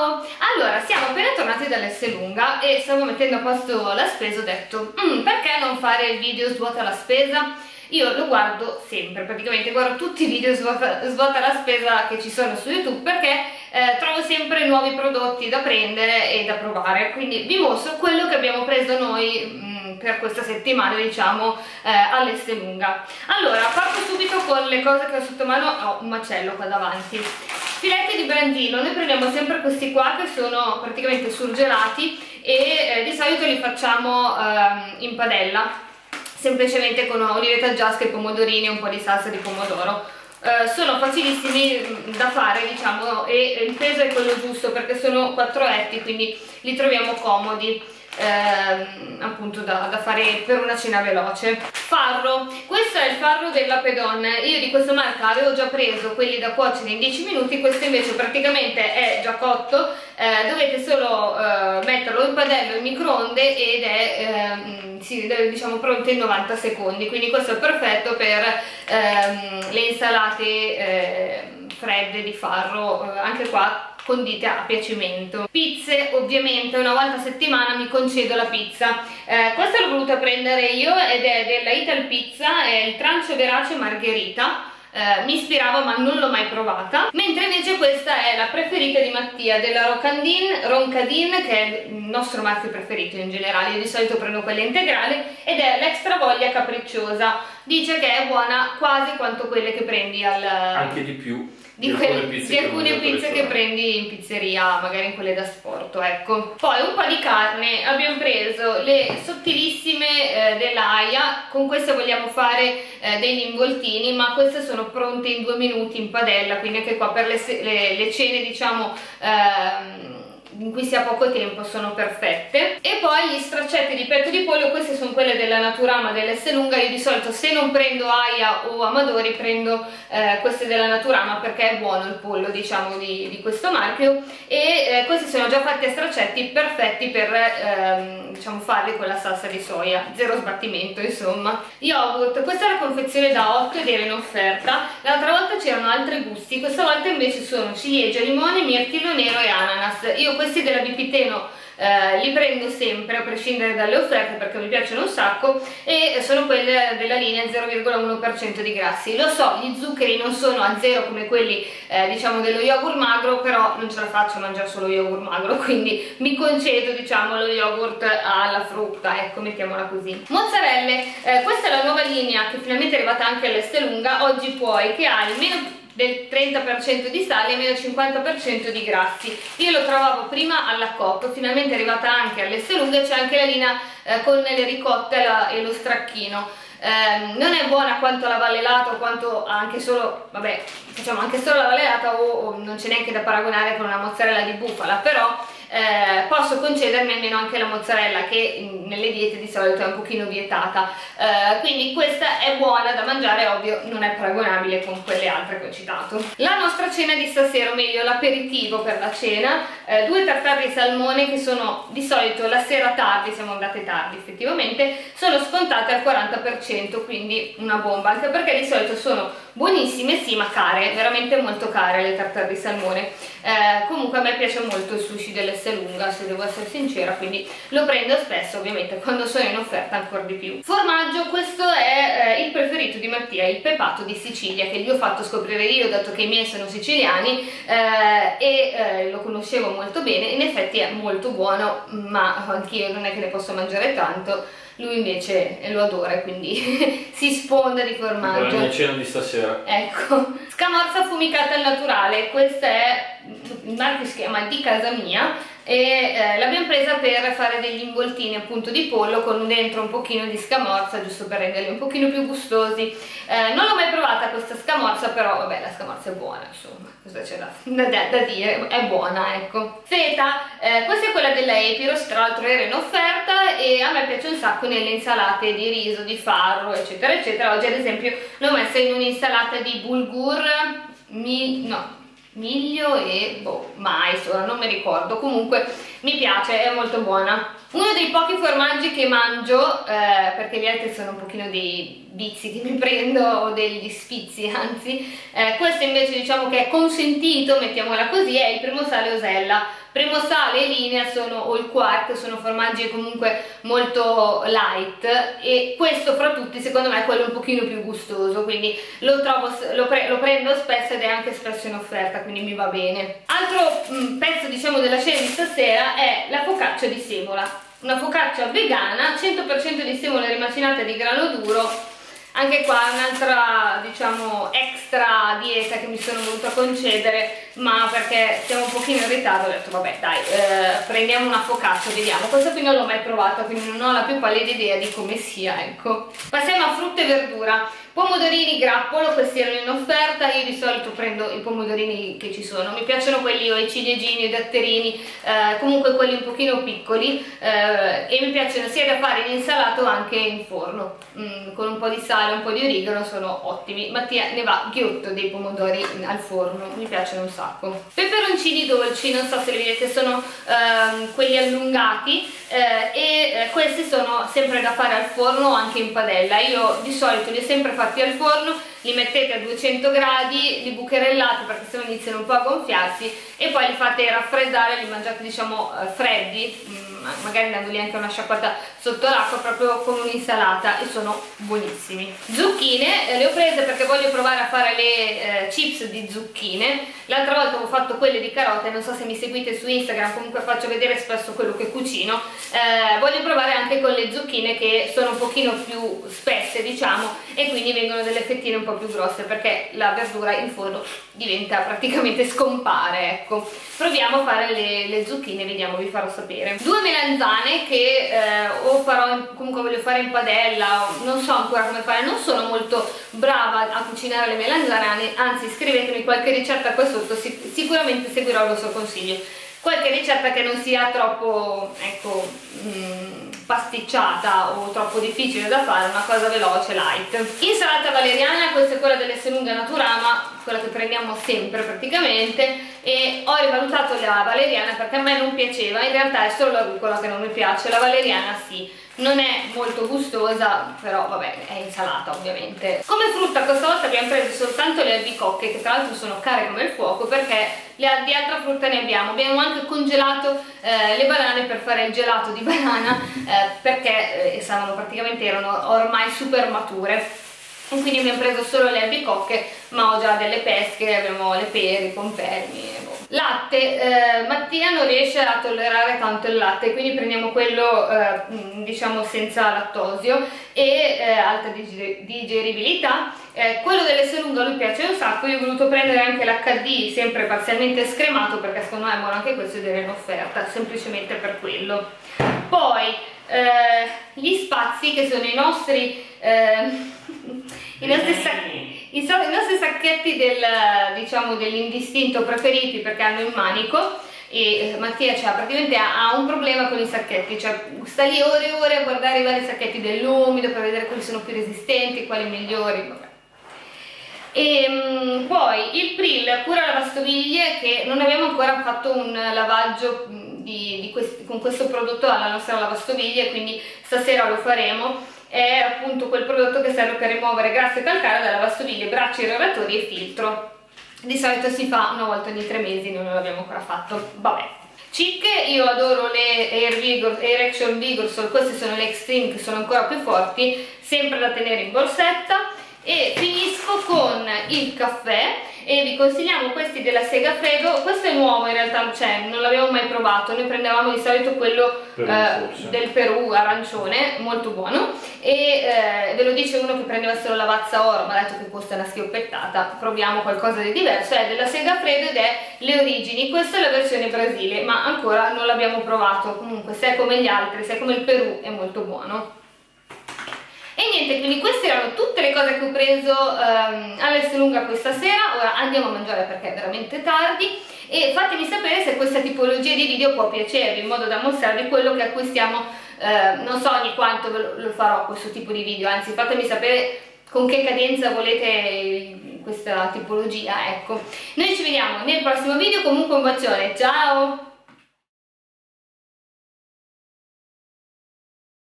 Ciao! Allora, siamo appena tornati dall'Esselunga e stavo mettendo a posto la spesa. Ho detto, perché non fare il video svuota la spesa? Io lo guardo sempre, praticamente guardo tutti i video svuota la spesa che ci sono su YouTube, perché trovo sempre nuovi prodotti da prendere e da provare. Quindi vi mostro quello che abbiamo preso noi per questa settimana, diciamo, all'Esselunga. Allora, parto subito con le cose che ho sotto mano. Ho un macello qua davanti. Filetti di branzino, noi prendiamo sempre questi qua che sono praticamente surgelati e di solito li facciamo in padella, semplicemente con olivetta giasca e pomodorini e un po' di salsa di pomodoro. Sono facilissimi da fare, diciamo, e il peso è quello giusto perché sono 4 etti, quindi li troviamo comodi. Appunto da fare per una cena veloce. Farro, questo è il farro della Pedon. Io di questa marca avevo già preso quelli da cuocere in 10 minuti, questo invece praticamente è già cotto, dovete solo metterlo in padella o in microonde ed è diciamo pronto in 90 secondi, quindi questo è perfetto per le insalate fredde di farro, anche qua condite a piacimento. Pizze, ovviamente una volta a settimana mi concedo la pizza. Questa l'ho voluta prendere io ed è della Ital Pizza, è il trancio verace margherita. Mi ispirava ma non l'ho mai provata, mentre invece questa è la preferita di Mattia, della Roncadin, che è il nostro marchio preferito in generale. Io di solito prendo quella integrale ed è l'extra voglia capricciosa. Dice che è buona quasi quanto quelle che prendi anche di più di alcune pizze che prendi in pizzeria, magari in quelle da sporto, ecco. Poi un po' di carne, abbiamo preso le sottilissime dell'Aia. Con queste vogliamo fare degli involtini, ma queste sono pronte in 2 minuti in padella, quindi anche qua per le cene, diciamo, in cui si ha poco tempo sono perfette. E poi gli straccetti di petto di pollo, queste sono quelle della Naturama dell'Esselunga. Io di solito, se non prendo Aia o Amadori, prendo queste della Naturama perché è buono il pollo, diciamo, di questo marchio, e questi sono già fatti a straccetti, perfetti per diciamo farli con la salsa di soia, zero sbattimento insomma. Yogurt, questa è la confezione da 8 ed era in offerta. L'altra volta c'erano altri gusti, questa volta invece sono ciliegia, limone, mirtillo nero e ananas. Io questi della Bipiteno li prendo sempre a prescindere dalle offerte perché mi piacciono un sacco e sono quelle della linea 0,1% di grassi. Lo so, gli zuccheri non sono a zero come quelli diciamo dello yogurt magro, però non ce la faccio a mangiare solo yogurt magro, quindi mi concedo, diciamo, lo yogurt alla frutta, ecco, mettiamola così. Mozzarelle, questa è la nuova linea che finalmente è arrivata anche all'Esselunga, Oggi Puoi, che ha il meno del 30% di sale e meno 50% di grassi. Io lo trovavo prima alla Coop, finalmente è arrivata anche all'Esselunga. C'è anche la linea con le ricotte e lo stracchino. Non è buona quanto la vallelata o quanto anche solo, vabbè, facciamo anche solo la vallelata o non c'è neanche da paragonare con una mozzarella di bufala, però posso concedermi almeno anche la mozzarella, che nelle diete di solito è un pochino vietata, quindi questa è buona da mangiare, ovvio non è paragonabile con quelle altre che ho citato. La nostra cena di stasera, o meglio l'aperitivo per la cena, 2 tartare di salmone che sono di solito la sera tardi, siamo andate tardi effettivamente, sono scontate al 40%, quindi una bomba, anche perché di solito sono buonissime, sì, ma care, veramente molto care le tartare di salmone. Comunque a me piace molto il sushi dell'Esselunga, se devo essere sincera, quindi lo prendo spesso, ovviamente quando sono in offerta ancora di più. Formaggio, questo è il preferito di Mattia, il pepato di Sicilia, che gli ho fatto scoprire io dato che i miei sono siciliani e lo conoscevo molto bene. In effetti è molto buono, ma anch'io non è che ne posso mangiare tanto. Lui invece lo adora, quindi si sfonda di formaggio. La mia cena di stasera. Ecco. Scamorza affumicata al naturale, questa è, il marchio si chiama Di Casa Mia e l'abbiamo presa per fare degli involtini appunto di pollo con dentro un pochino di scamorza, giusto per renderli un pochino più gustosi. Non l'ho mai provata questa scamorza, però vabbè, la scamorza è buona, insomma, cosa c'è da dire, è buona, ecco. Feta, questa è quella della Epiros, tra l'altro era in offerta e a me piace un sacco nelle insalate di riso, di farro, eccetera eccetera. Oggi ad esempio l'ho messa in un'insalata di bulgur, miglio e mais, ora non mi ricordo, comunque mi piace, è molto buona. Uno dei pochi formaggi che mangio, perché gli altri sono un pochino dei vizi che mi prendo, o degli sfizi anzi, questo invece diciamo che è consentito, mettiamola così, è il Primosale Osella. Primosale e Linea o il Quark sono formaggi comunque molto light, e questo fra tutti secondo me è quello un pochino più gustoso, quindi lo prendo spesso ed è anche spesso in offerta, quindi mi va bene. Altro pezzo diciamo della cena di stasera è la focaccia di semola, una focaccia vegana, 100% di semola rimacinata di grano duro. Anche qua un'altra, diciamo, extra dieta che mi sono voluta concedere, ma perché siamo un pochino in ritardo ho detto vabbè dai, prendiamo una focaccia, vediamo. Questa qui non l'ho mai provata, quindi non ho la più pallida idea di come sia, ecco. Passiamo a frutta e verdura. Pomodorini grappolo, questi erano in offerta, io di solito prendo i pomodorini che ci sono, mi piacciono quelli o i ciliegini, i datterini, comunque quelli un pochino piccoli, e mi piacciono sia da fare in insalata o anche in forno, con un po' di sale, un po' di origano, sono ottimi. Mattia ne va ghiotto dei pomodori al forno, mi piacciono un sacco. Peperoncini dolci, non so se li vedete, sono quelli allungati, e questi sono sempre da fare al forno o anche in padella. Io di solito li ho sempre fatti al forno, li mettete a 200 gradi, li bucherellate perché sennò iniziano un po' a gonfiarsi, e poi li fate raffreddare, li mangiate diciamo freddi, magari dandogli anche una sciacquata sotto l'acqua, proprio con un'insalata, e sono buonissimi. Zucchine, le ho prese perché voglio provare a fare le chips di zucchine. L'altra volta avevo fatto quelle di carote, non so se mi seguite su Instagram, comunque faccio vedere spesso quello che cucino. Voglio provare anche con le zucchine, che sono un pochino più spesse diciamo, e quindi vengono delle fettine un po' più grosse, perché la verdura in forno diventa praticamente scompare, ecco. Proviamo a fare le zucchine, vediamo, vi farò sapere. Due melanzane che o farò comunque voglio fare in padella, non so ancora come fare, non sono molto brava a cucinare le melanzane, anzi scrivetemi qualche ricetta qua sotto, sicuramente seguirò il vostro consiglio. Qualche ricetta che non sia troppo, ecco, pasticciata o troppo difficile da fare, una cosa veloce, light. Insalata valeriana, questa è quella dell'Esselunga Naturama, quella che prendiamo sempre praticamente, e ho rivalutato la valeriana perché a me non piaceva, in realtà è solo la rucola che non mi piace, la valeriana sì. Non è molto gustosa, però vabbè, è insalata ovviamente. Come frutta questa volta abbiamo preso soltanto le albicocche, che tra l'altro sono care come il fuoco, perché di altra frutta ne abbiamo. Abbiamo anche congelato le banane per fare il gelato di banana, perché erano ormai super mature. E quindi abbiamo preso solo le albicocche, ma ho già delle pesche, abbiamo le pere, i pompermi. Latte, Mattia non riesce a tollerare tanto il latte, quindi prendiamo quello diciamo senza lattosio e alta digeribilità. Quello dell'Esselunga a lui piace un sacco, io ho voluto prendere anche l'HD sempre parzialmente scremato perché secondo me è buono anche questo ed era in offerta, semplicemente per quello. Poi gli spazi, che sono i nostri sacchetti diciamo dell'indistinto preferiti, perché hanno il manico, e Mattia praticamente ha un problema con i sacchetti, cioè sta lì ore e ore a guardare i vari sacchetti dell'umido per vedere quali sono più resistenti, quali migliori, vabbè. E poi il Pril cura lavastoviglie, che non abbiamo ancora fatto un lavaggio con questo prodotto alla nostra lavastoviglie, quindi stasera lo faremo. È appunto quel prodotto che serve per rimuovere grasso e calcare da lavastoviglie, bracci irroratori e filtro. Di solito si fa una volta ogni 3 mesi, noi non l'abbiamo ancora fatto, vabbè. Chic, io adoro le Air Action Vigor, queste sono le Extreme, che sono ancora più forti, sempre da tenere in borsetta. E finisco con il caffè, e vi consigliamo questi della Segafredo. Questo è nuovo in realtà, cioè non l'abbiamo mai provato, noi prendevamo di solito quello del Perù arancione, molto buono, e ve lo dice uno che prendeva solo la Lavazza Oro, ma ha detto che costa una schioppettata. Proviamo qualcosa di diverso, è della Segafredo ed è le origini. Questa è la versione Brasile, ma ancora non l'abbiamo provato. Comunque se è come gli altri, se è come il Perù, è molto buono. E niente, quindi queste erano tutte le cose che ho preso all'Esselunga questa sera. Ora andiamo a mangiare perché è veramente tardi, e fatemi sapere se questa tipologia di video può piacervi, in modo da mostrarvi quello che acquistiamo. Non so ogni quanto lo farò questo tipo di video, anzi fatemi sapere con che cadenza volete questa tipologia, ecco. Noi ci vediamo nel prossimo video, comunque un bacione, ciao!